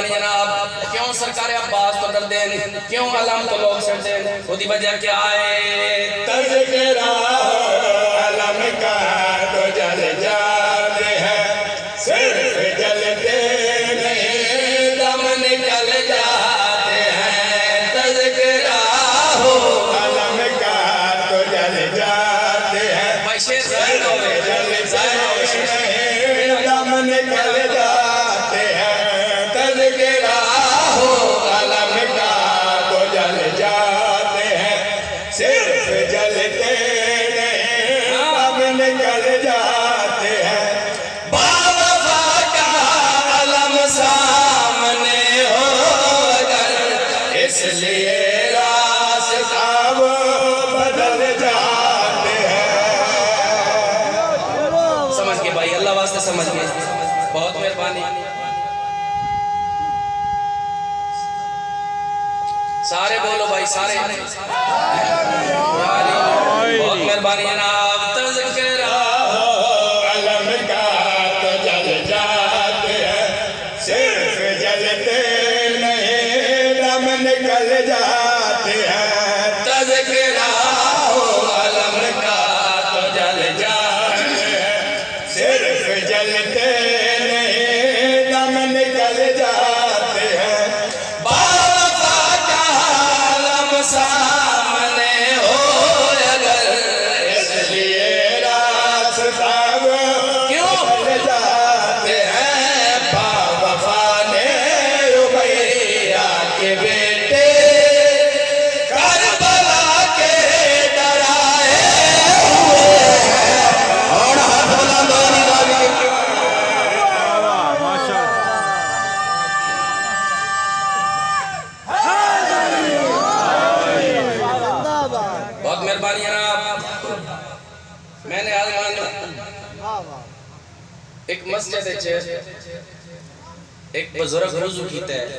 मेहरबानी जनाब, क्यों सरकार अब्बास तो डर दें, क्यों अलम तो लोग सड़ दें, उसकी वजह क्या है? तज़किरा अलम का तो जल जाते हैं, सिर्फ जलते नहीं दम निकल जाते हैं। तज़किरा हो अलम का तो जल जाते हैं, सिर्फ जलते नहीं दम निकल जाते हैं। तज़किरा हो अलम का तो जल जाते हैं, सिर्फ जलते नहीं दम निकल जाते हैं। बावफा का अलम सामने हो अगर, इसलिए रास्ता वो बदल जाते हैं। समझ के भाई, अल्लाह वास्ते समझ गए, बहुत मेहरबानी। सारे बोलो भाई, सारे बहुत मेहरबानी जनाब। तज़किरा अलम का तो जल जाते हैं, सिर्फ जलते नहीं दम निकल जाते हैं। तज़किरा हो अलम का तो जल जाते हैं, सिर्फ जलते नहीं दम निकल जाते हैं। बावफा का अलम सामने हो अगर, इसलिए रास्ता वो क्यों? बदल जाते हैं। बावफा ने रुबैया के बेटे करबला के डराए हुए हैं। और हाथ बुलंद हो निकाली बहुत मेहरबानी जनाब। मैंने आज एक मस्जिद एक बुजुर्ग वुजू कीता है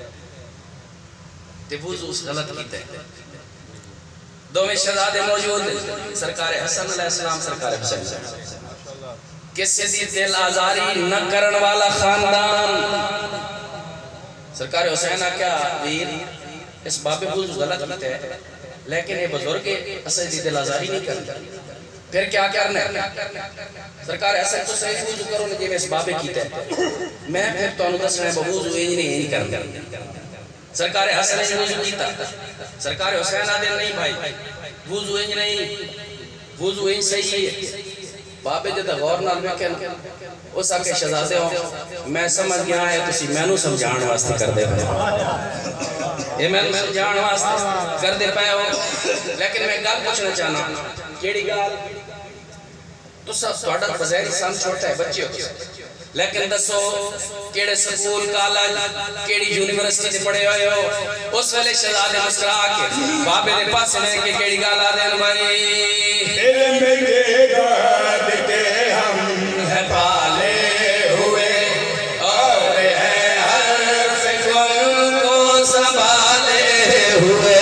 ते वुजू गलत कीता है। दोवें शहजादे मौजूद सरकार हसन अलैहिस्सलाम, सरकार हुसैन, किसी दी दिल आजारी न करन वाला खानदान। सरकार हुसैन क्या वीर, इस बाबे वुजू गलत कीता है, लेकिन ये बुजुर्ग असल दी दिल आजारी नहीं करता, फिर क्या करना है? सरकार ऐसा तो सही वुजू करो ना जिवें इस बाबे कीता है, मैं फिर तुहानू दसना है वुजू इंज नहीं करना। सरकार हसन ने वुजू कीता, सरकार हुसैन आदे नहीं भाई वुजू इंज नहीं, वुजू इंज सही है। बाबे जद गौर नाल वेखे ना उस आके शहजादे हो, मैं समझ गया है तुसी मैनू समझाण वास्ते करदे पे हो, ये मैनू समझाण वास्ते करदे पे हो, लेकिन मैं गल पूछना चाहना। केड़ी गल? तुसा ਤੁਹਾਡਾ बज़ाहिर सन छोटा है, बच्चे हो, लेकिन दसो केड़े स्कूल कॉलेज केड़ी यूनिवर्सिटी से पढ़े हुए हो? उस वेले शहजादे मुस्कुरा के बाबे दे पास ने के केड़ी गल आ देन भाई, इल्म के गाद के हम है पाले हुए और है हर फिक्र को संभाले हुए।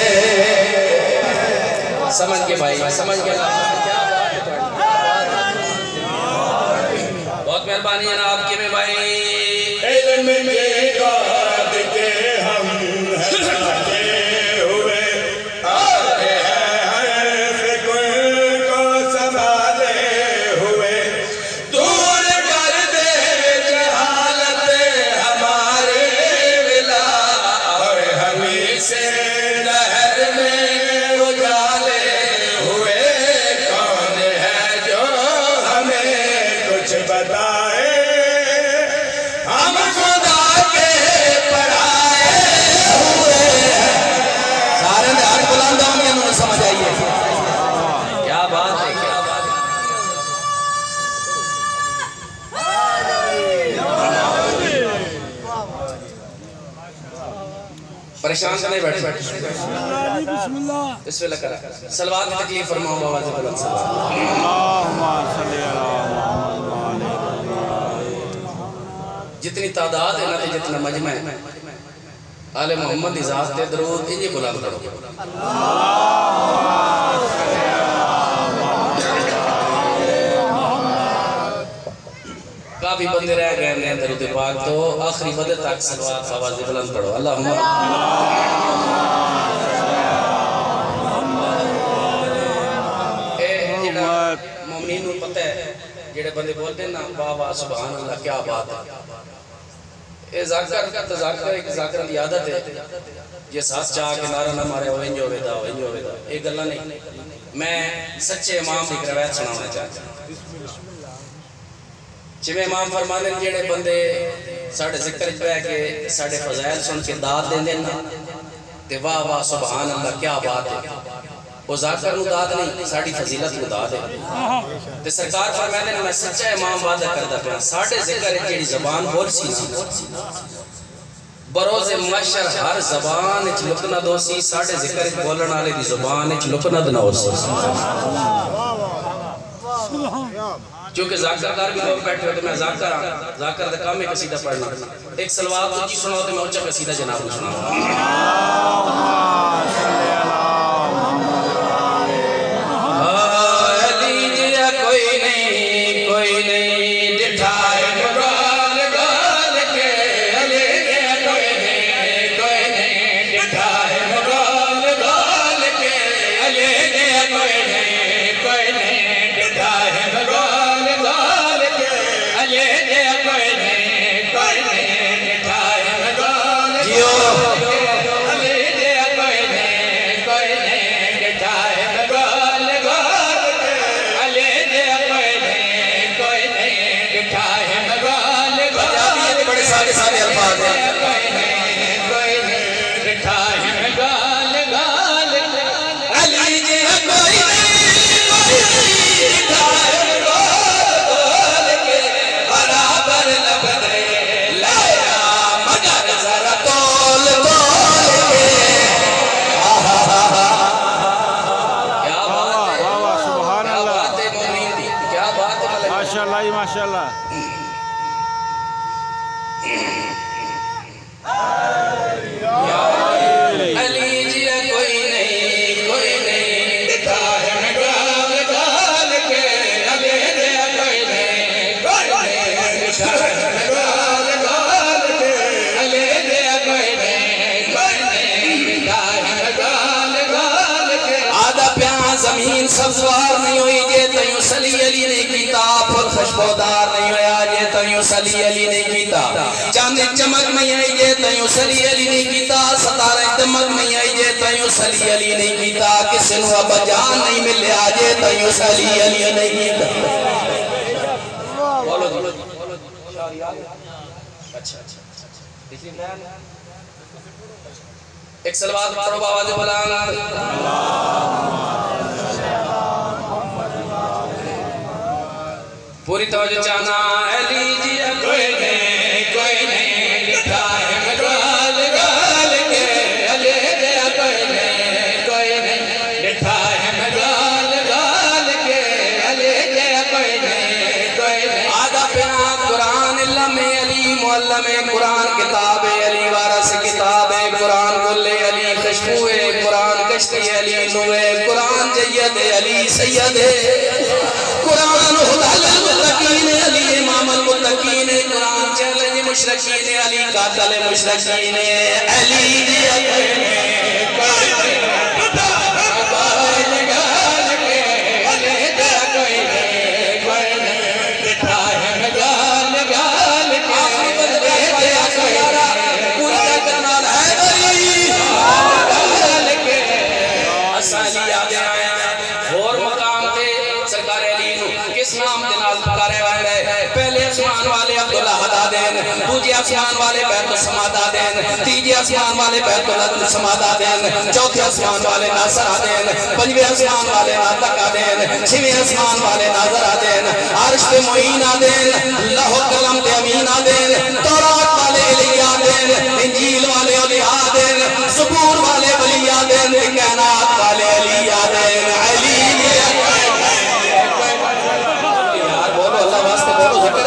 समझ के भाई, समझ के। बहुत मेहरबानी जनाब के में भाई। इल्म के गाद के हम है पाले हुए और है हर फिक्र को संभाले हुए। दूर कर दे जहालत हमारे विला और हमी से लहर में उजाले हुए। कौन है जो हमें कुछ बताए, हम खुदा के पढ़ाए हुए हैं। सारे ने हाथ बुलंद होंगे, उन्हें समझ आइए क्या बात है, क्या बात है। परेशान तो नहीं बैठे, बिस्मिल्लाह करा सलवात की तकलीफ फरमाओ बाबा जी बुलंद सलवात। जितनी तादाद है ना, जितना मजमा है, आले मोहम्मद की ज़ात ते दरूद इन्हीं बुलंद करो। काफी बंदे रह गए हैं दरूद पाक तो आखिरी बंदे तक सलवात आवाज़ बुलंद पढ़ो अल्लाहुम्मा मोमिन को पता है जेड़े बंदे बोलते हैं ना वाह वाह सुभान अल्लाह क्या बात है ये जाकर का तजाकर एक जाकर की आदत है ये साथ चाह के नारा ना मारे हो इंज होवेदा ये गल्ला नहीं मैं सच्चे इमाम की रवायत सुनाना चाहता हूं जिवें इमाम फरमाते हैं जेड़े बंदे साडे जिक्र च बैठ के साडे फजाइल सुन के दाद देंदे ना ते वाह वाह सुभान अल्लाह क्या बात है वो जाकर नु दाद नहीं साडी फजीलत नु दाद है ते सरकार फरमाते हैं मैं सच्चा इमाम वादा करदा पिया साडे जिक्र जेड़ी ज़बान बोल सी बरोज़े महशर हर ज़बान च लुकना दोसी साडे जिक्र बोलण वाले दी ज़बान च लुकना ना होसी क्योंकि ज़ाकरदार भी लोग बैठे हो तो मैं ज़ाकर ज़ाकर दा काम है कसीदा पढ़ना एक सलवात ऊंची सुनाओ तो मैं ऊंचा कसीदा जनाब को सुनाऊंगा सारे अल्फाज हैं माशाल्लाह ज़मीन सब्ज़वार नहीं हुई जे तयूं सली अली नहीं कीता फल खुशबूदार नहीं होया जे तयूं सली अली नहीं कीता चांद चमक नहीं आई जे तयूं सली अली नहीं कीता सितारे दमक नहीं आई जे तयूं सली अली नहीं कीता किसी नु अब जान नहीं मिलया जे तयूं सली अली नहीं कीता बोलो अच्छा एक सलवात पढ़ो आवाज़ बुलंद पूरी तवज्जो चाहना अली जी कोई नहीं लिखा है गाल गाल के अली जी कोई नहीं लिखा है गाल गाल के अली जी कोई नहीं आधा पिया कुरान लमे अली मुअल्लमे कुरान किताब अली वारस किताब कुरान गुल्ले अली खुशबू कुरान कश्ती अली नुए कुरान जय्यद अली सैयद कुरान हुदल मुत्तकीन अली इमाम अल मुत्तकीन कुरान चैलेंज मुशरिकीन अली कातल मुशरिकीन अली आसमान वाले बैतुल समादा देन तीजे आसमान वाले बैतुल समादा देन चौथे आसमान वाले नासरा देन पंजवें आसमान वाले नातका देन छवें आसमान वाले नाजरा देन अर्श पे मुईना देन लौह कलम पे अमीना देन तौरात वाले इलिया देन इंजील वाले औलिया देन ज़बूर वाले वलिया देन कायनात वाले अलिया देन अली यार बोलो अल्लाह वास्ते बोलो जिक्र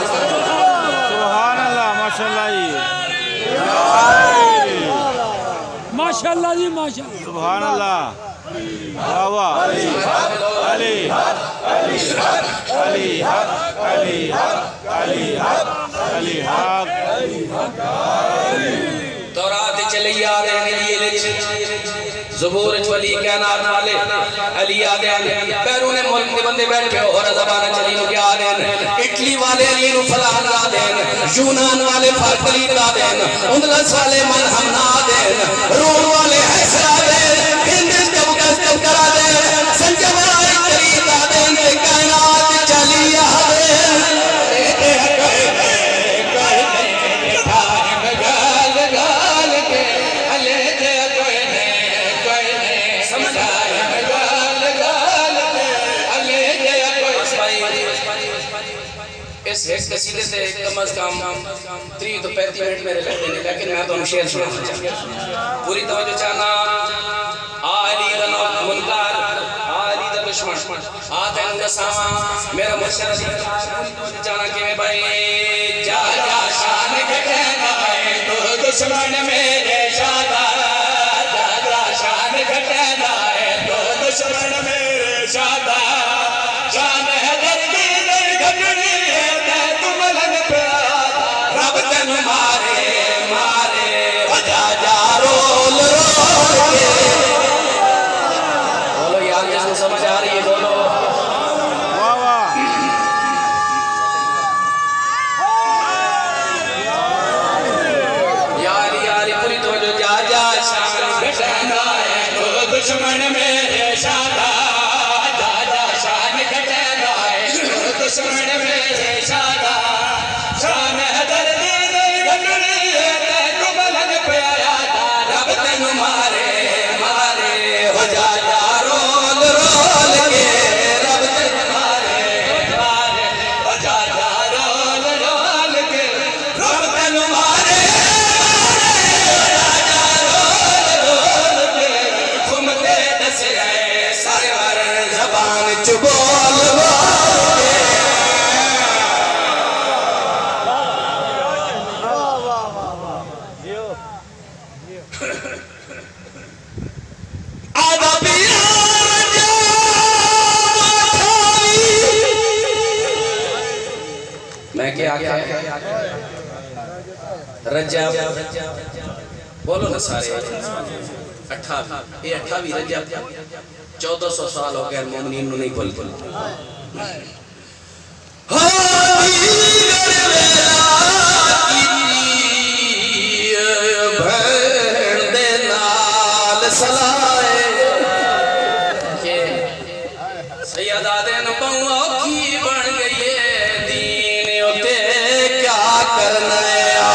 माशाल्लाह जी माशाल्लाह सुभान अल्लाह वाह वाह अली अली अली अली अली अली हक अली हक तौरात चली याद है ज़बूर वली कायनात वाले अली याद है बैरून मुल्क के बंदे बैठ पे और ज़बान चली नु याद है इटली वाले अली नु फलान याद है यूनान वाले फारकली याद है उंदलस वाले मलहम याद है रोम वाले हैसरा दे हिंद कबकस करा दे संजवाई करी याद है कायनात चली याद है इस कसीदे से कम अज कम 30 तो 35 मिनट मेरे लगते हैं, लेकिन मैं तो शेर सुनाना चाहता हूँ। पूरी तवज्जो चाहना आली दा मुनकर आली दा दुश्मन आते हैं सामा मेरा मुर्शिद जाना कि मैं भाई जा जा शान के कहना है तो दुश्मन मेरे शादा जा जा शान के कहना है तो दुश्मन मेरे शादा शान है दर्दी घटनी मारे मारे जा जा रोल रोल के बोलो यार जिसको समझ आ रही है बोलो वाह वाह यार यार पूरी तो जो जा जा शान घटना है तो दुश्मन मेरे शादा जा जा शान घटना है तो दुश्मन मेरे शादा शान है मारे मारे हो जा जा रोल रोल के रब तेरे मारे मारे हो जा जा रोल रोल के रब तेरे मारे मारे हो जा जा रोल रोल के घूमते दस गए सारे वर ज़बान चुबोल रजब बोलो ना सारे 28 ये 28 रजब 1400 साल हो गए मोमिनीन नु नहीं बोल सैयदा दिन बहु की बन गई दीन उते क्या करना है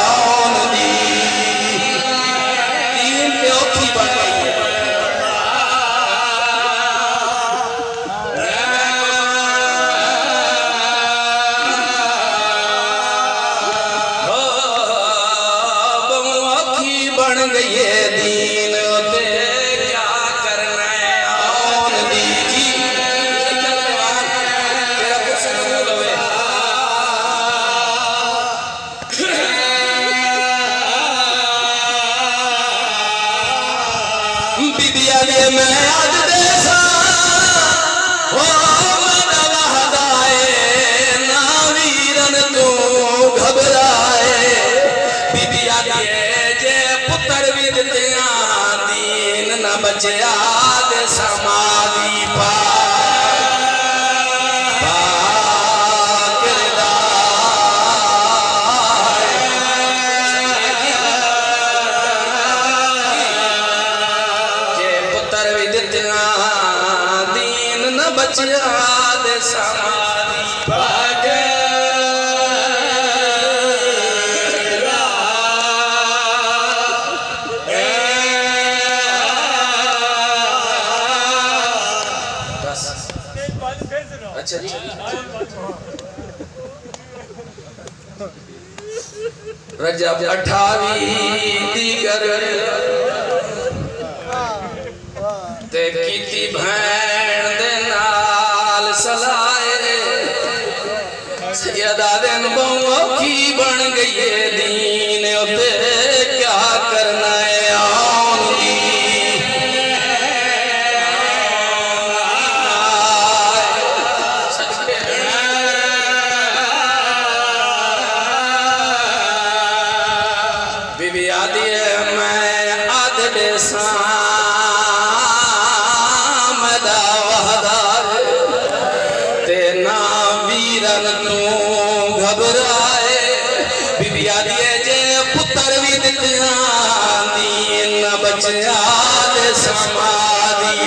बचया दे समाधि जे पुत्र भी दित्या दीन न बचया दे समाधि रजब 28 दीगर ते कीती भैन दे नाल सलाए सैयदा दिन बहु की बन गई है दीन उते क्या करना है बीबी आदि मैं आद बेसा मदा वहदार ते ना वीरन तू घबराए। बीबी आदि जे पुत्र भी दित्या दीन बचया दे समाधि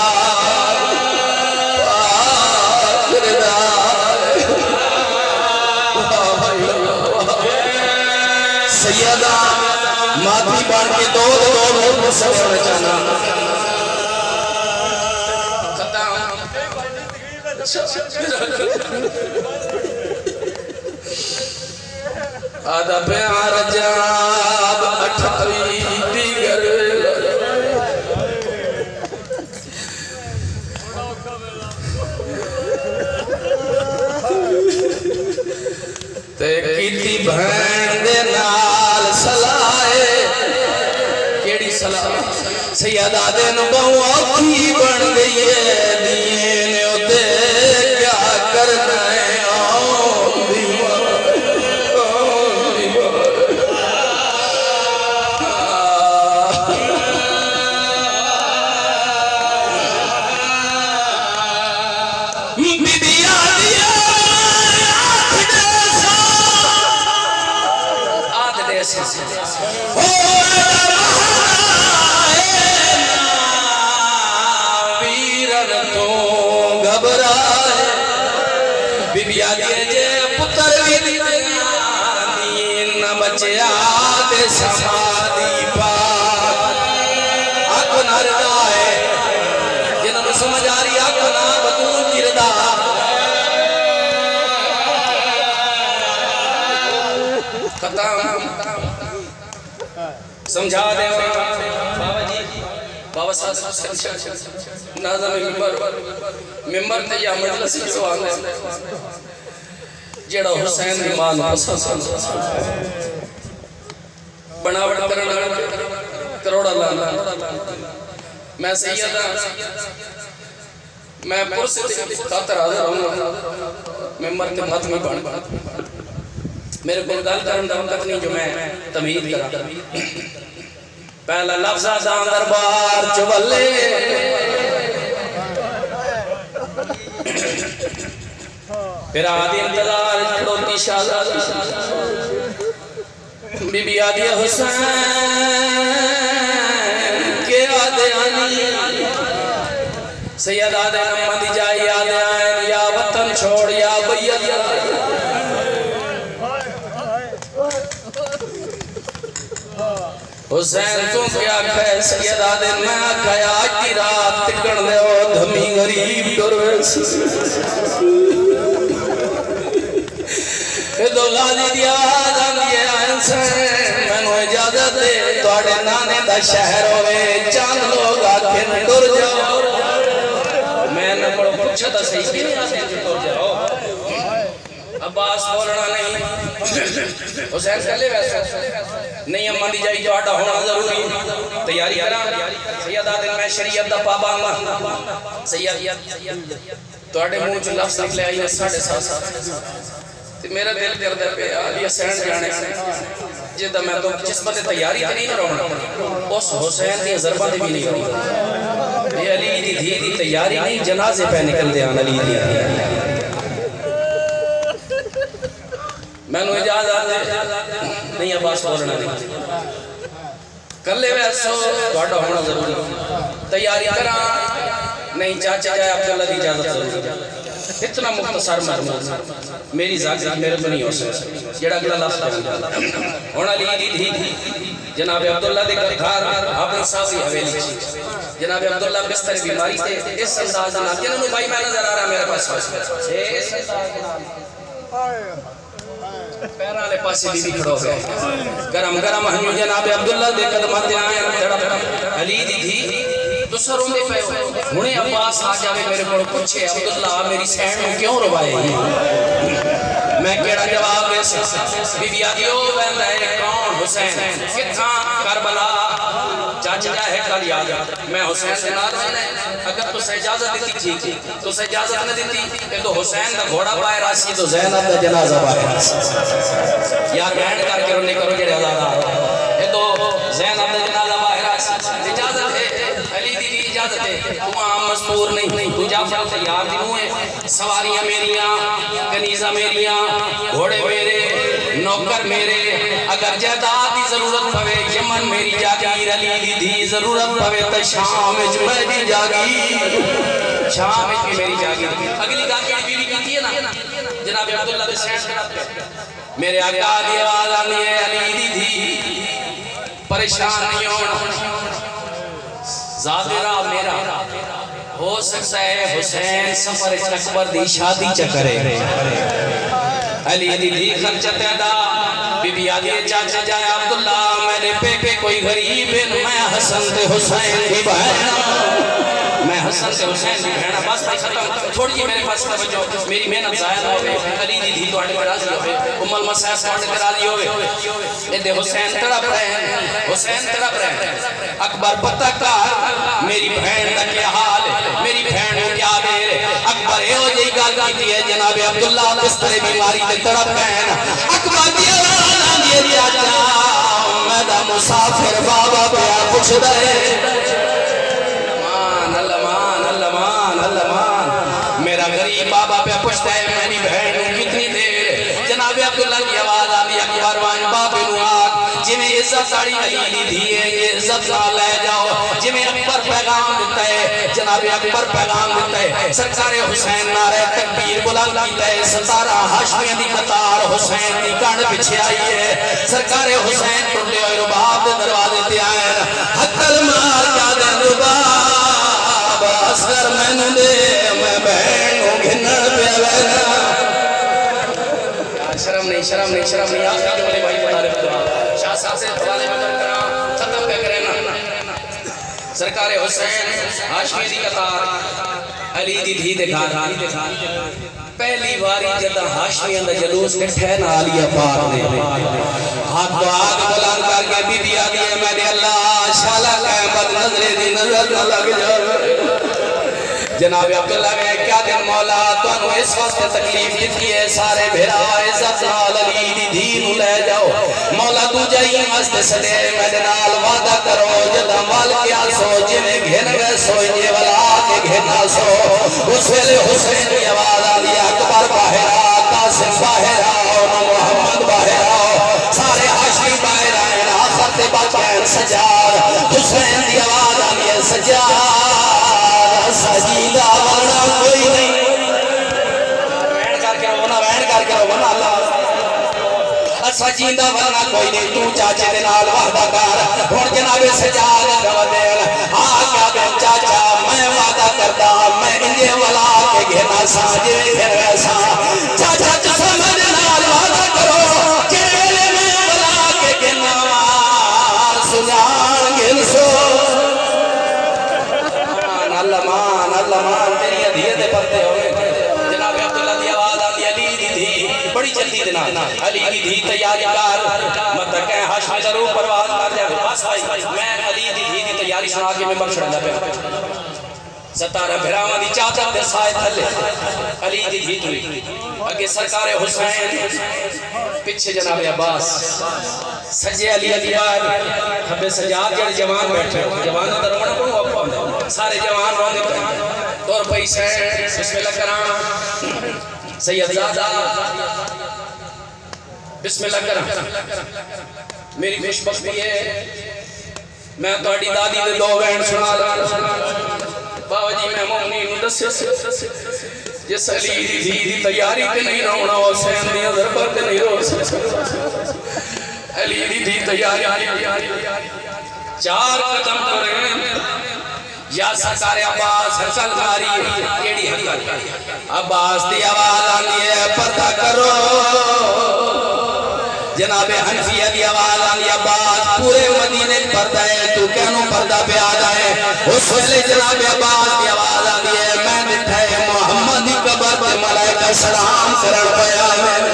सैयदा माथी बाढ़ के दो सब रचाना आधा प्यार जाब 28 दीगर ते कीती भैन दे नाल सलाए। केड़ी सलाह सैयदा दिन बहु औखी बन गई है दीन उते क्या करना है। बीबी आदि जे पुत्र भी दीन बचया दे समाधि पाक। आखो ना रदा है जिन्होंने समझ आ रही आखो ना बतून की रदा। समझा दे बाबा साहब नाज़म मिंबर ते या मजलिस सवाल है जेड़ा हुसैन दी मां नूं बनावट करन करोड़ा लाना। मैं सैयदा मैं पुरसे खातर हाजिर हूं मिंबर ते मत में बन मेरे को गल करन दा वक्त नहीं जो मैं तमीज करा। पहला लफ्ज़ आज़ान दरबार चवले फिर आदि इंतजार खड़ोती शाहज़ादी बीबी आदि हुसैन के आदे आनी सैयद आदे नमदी जाई आदे आयन या वतन छोड़ या बैयत हुसैन तू क्या कह सैयद आदे मैं कहा आज की रात टिकण दे धमी गरीब दुर्वेश ए दो गाली दिया जांदी मैनू इजाजत दे तोड़े नाने दा शहर होवे चंद लोग आखिर टुर जाओ। मैं न बड़ो पूछा था सही कि नहीं टुर जाओ। अब्बास बोलना नहीं हुसैन चले वैसे नहीं अम्मा दी जाई जोड़ा होना जरूरी तैयारी करा। सैयद आदिल मैं शरीयत दा पाबंद सैयद तोड़े मुंह च लफ्ज निकले आई 7.5 ते मेरा दिल करदा पे अली हुसैन जाने जिदा मैं तो जिस बंदे तैयारी ते नहीं कराउना उस हुसैन दी ज़रबा ते भी नहीं कराउना। ये अली दी धी दी तैयारी नहीं जनाजे पे निकल दे अली दी मैनू इजाजत नहीं अब्बास बोलना नहीं कल्ले वैसो तोड़ा होना जरूरी तैयारी करा नहीं चाचा जाए अब्दुल्ला दी इजाजत जरूरी। इतना मुख्तसर मरमूद मेरी जाती मेरे तो नहीं हो सकता जेड़ा अगला लफ्ज़ हुन अली दी धी जनाब अब्दुल्ला दे घर अपनी सासी हवेली जनाब अब्दुल्ला बिस्तर बीमारी से इस अंदाज नाल जिन्होंने भाई मैं नजर आ रहा मेरे पास इस पैर वाले पासे बीबी खड़ो हो गए गरम गरम हन्यू जनाब अब्दुल्ला दे कदमां ते आए तड़प अली दी धी तुसा रोंदे पे हुणे अब्बास आ जावे मेरे को पूछे अब्दुल्ला मेरी सैन नु क्यों रोवाए मैं केड़ा जवाब दे बीबी आदियो वेंदा है कौन हुसैन किथा करबला चाचा है कल याद मैं हुसैन से नाल अगर तुसे इजाजत दी ठीक तुसे इजाजत न दी तो हुसैन दा घोड़ा पाए राशि तो ज़ैनब दा जनाजा पाए या बैंड करके रोने करो जेड़े आजाद ये तो तू आम मजदूर नहीं, तू जाफर तैयार दिनू है। सवारियां मेरियां, कनीजा मेरियां, घोड़े मेरे, नौकर मेरे, अगर जायदाद की जरूरत पवे यमन मेरी जागीर, अली दी जरूरत पवे तो शाम विच मेरी जागीर, शाम विच भी मेरी जागीर। अगली गल की बीवी की है ना जनाब अब्दुल्ला दे सैन मेरे आका दी आवाज आनी है, अली दी परेशान नहीं होना, ज़ादिरा मेरा हो सकता है हुसैन सफर अकबर दी शादी च करे, अली दी खर्चा पैदा बीबी आदि चाचा जाया अब्दुल्ला मेरे पेके कोई गरीब है, मैं हसन ते हुसैन दी बहन, मैं हसन से हुसैन दी बहन, बस भाई खत्म, छोड़िए मेरे पास तवज्जो, मेरी मेहनत जाया ना होवे, अली दी धी तोड़े पर राजी होवे, उम्मुल मसाइब तोड़े पर राजी होवे, ए दे हुसैन तड़प रहे हैं, हुसैन तड़प रहे हैं। अकबर पता कर मेरी बहन का क्या हाल है, मेरी बहन को क्या दे, अकबर ए हो जई गल कीती है जनाब अब्दुल्ला किस तरह बीमारी ते तड़प रहे हैं। अकबर दी आवाज आंदी है चाचा मैं दा मुसाफिर बाबा प्यार पुछदा है, मेरा गरीब बाबा पे पूछता है मेरी बहन कितनी देर, जनाब अब्दुल्ला की आवाज आती है अकबर बाबे नु आग जिवें इज्जत साड़ी अली दी है ये इज्जत ना ले जाओ, जिवें अकबर पैगाम देता है जनाब अकबर पैगाम देता है, सरकार हुसैन नारे तकबीर बुलंद कीता है, 17 हाशमियां दी कतार हुसैन दी कंड पीछे आई है, सरकार हुसैन टुटे हुए रुबाब दे दरवाजे ते आए, हकल मार क्या दे रुबाब असर मैनू दे मैं बहन को घिनड़ पे वेना, शर्म नहीं शर्म नहीं शर्म नहीं, आखिरी जो मेरे भाई बता रहे शाह साहब से हवाले में करा खत्म पे करे ना, सरकार हुसैन हाशमी दी कतार अली दी धी दिखा पहली बारी जब हाशमियां दा जलूस इकट्ठे ना आलिया पाक ने हाथ तो आग बुलंद करके बीबी आ गई मैंने अल्लाह शाला कहमत नजरे दी नजर ना लग जाए, जनाब अब्दुल्ला ने क्या दिन मौला तुहानू इस वक्त तकलीफ दिती है, सारे भेरा इज्जत नाल अली दी धी नु ले जाओ, मौला तू जाई वास्ते सदे मेरे नाल वादा करो जदा माल क्या सो जिवें घेन गए सो ये वाला के घेना सो, उस वेले हुसैन की आवाज आ गई अकबर बाहर आ, कासिम बाहर आओ, मोहम्मद बाहर आओ, सारे हाशमी बाहर आए, आखिर ते बाचैन सजाद हुसैन की आवाज आ गई सजाद सजीदा वाला कोई नहीं, वैन करके रो ना अल्लाह सजीदा वाला कोई नहीं, तू चाचे दे नाल वादा कर हुन जनाबे सजाद गवा देन आ क्या बे चाचा मैं वादा करदा मैं इंजे वाला के घेना सा जिवें घेन वैसा, चाचा तू समझ नाल वादा करो जेले मैं वाला के घेना सुजान गिन सो अल्लाह तेरी अधीयत दे पत्ते होवे, जनाब अब्दुल्ला दी आवाज आती अली दी धी बड़ी जल्दी दे नाल अली दी धी तैयारी कर मत कह हाशमी जरूर परवाज कर जावे, बस भाई मैं अली दी धी दी तैयारी सुना के मैं बख्शड़ा पे 17 भेरावां दी चादर दे साए थले अली दी धी तुरी अगे सरकार हुसैन पीछे जनाब अब्बास सजे अली अकबर खबे सजाद जेड़े जवान बैठे जवान दा रोना कोण औखा हुंदा, सारे जवान रोंदे पे तौर पैसे बिस्मिल्लाह करा सैयदजादा बिस्मिल्लाह करा मेरी खुशबख्ती है मैं तोड़ी दादी दे 2 बहन सुना बाबा जी मैं मोमनी नु दस्यो जिस अली दी दी तैयारी ते नहीं रोना हुसैन दी दरबार ते नहीं रो अली दी तैयारी 4 कदम करे या सरकार अब्बास हसल मारी केड़ी हसल अब्बास दी आवाज आंदी है पर्दा करो, जनाबे हनफिया की आवाज आंदी अब्बास पूरे मदीने में पर्दा है तू कहनो पर्दा पे आ जाए, उस वेले जनाबे अब्बास की आवाज आंदी है मैं दिखा है मोहम्मद दी कब्र पे मलाइका सलाम करन पया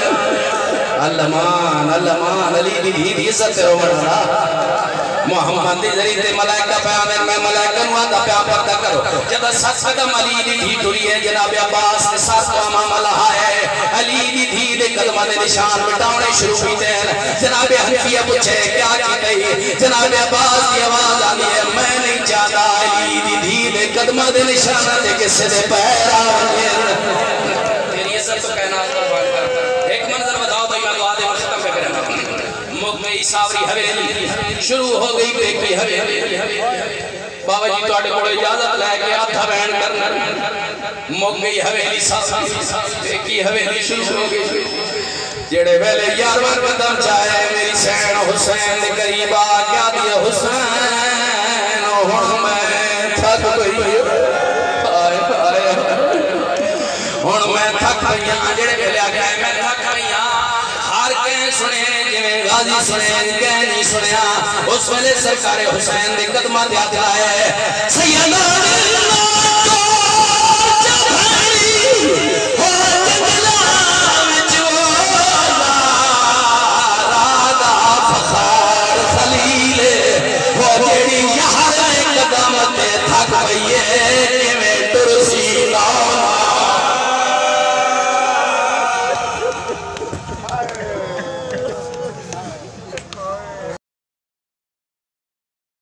अल्लाह अली दी धी इज्जत रो बड़ा मोहम्मद दी जरी ते मलाइका पे आवे मैं मलाइका नु आदा पे पर्दा करो, जब 7 कदम अली दी धी टुरी है जनाब अब्बास ने 7 मामला है अली दी धी दे कदमां दे निशान मिटाने शुरू कीते हैं, जनाब हनफिया पूछे क्या की गई, जनाब अब्बास की आवाज आनी है मैं नहीं ज्यादा अली दी धी दे कदमां दे निशाना ते किसे दे पैर आवे तेरी इज्जत तो कायनात कुर्बान कर। एक मंजर बताओ भाई, मैं दुआ दे खत्म पे करें। मुख में सावरी हवेली शुरू हो गई बेकी हवेली। बाबा जी ਤੁਹਾਡੇ ਕੋਲ इजाजत लेके हथ बैन करना मुक गई हवेली सावरी की हवेली शुरू हो गई। जेड़े वेले 11वां कदम चाहे मेरी सैन हुसैन दे करीब आ क्या दिया हुसैन हुन मैं थक गई हाय हाय हुन मैं थक गई जेड़े वेले आ गया मैं थक गई हर के सुने जिवें गाजी सुने कह नहीं सुनया उस वेले सरकार हुसैन दे कदमां ते हाथ लाए सैयदना